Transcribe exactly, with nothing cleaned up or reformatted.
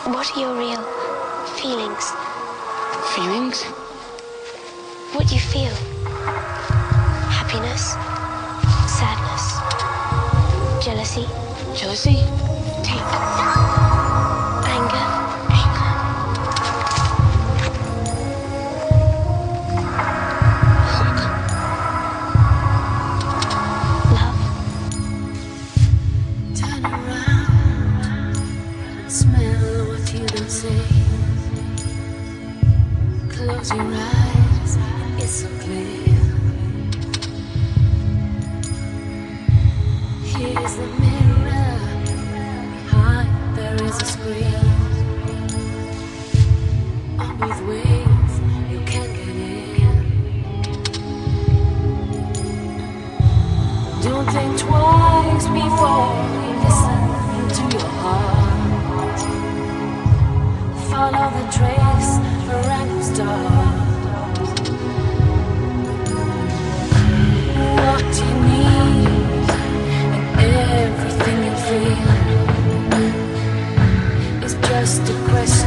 What are your real feelings? Feelings? What do you feel? Happiness? Sadness? Jealousy? Jealousy? Take. Anger? Anger. Hook. Love? Turn around and smell what you don't say. Close your eyes, it's so clear. Here's the mirror, behind there is a screen. On both ways, you can get in. Don't think twice before you listen to your heart. Follow the trace, a random star. What you need and everything you feel is just a question.